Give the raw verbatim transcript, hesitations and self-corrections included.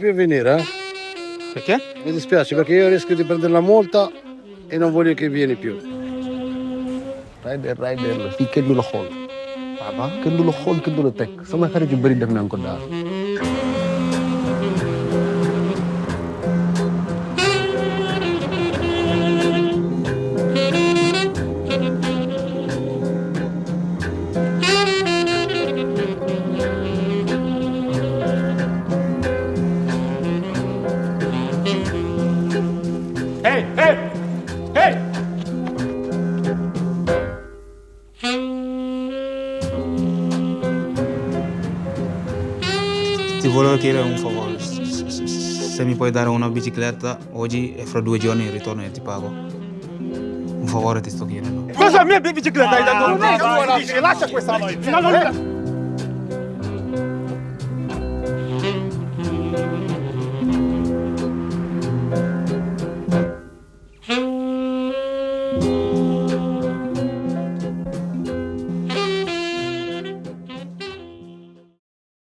più venire, eh? Perché? Mi dispiace perché io rischio di prendere la multa e non voglio che vieni più. Rider, rider, fii kenn du la xool. Papa, kenn du la xool, kenn du la teg. Sama xarit yu bëri def nañ ko daal. Ehi, ehi, ehi! Ti volevo chiedere un favore. Se mi puoi dare una bicicletta oggi e fra due giorni ritorno e ti pago. Un favore ti sto chiedendo. Cosa mia bicicletta hai dato? Non è tua, lascia questa. No, no, no.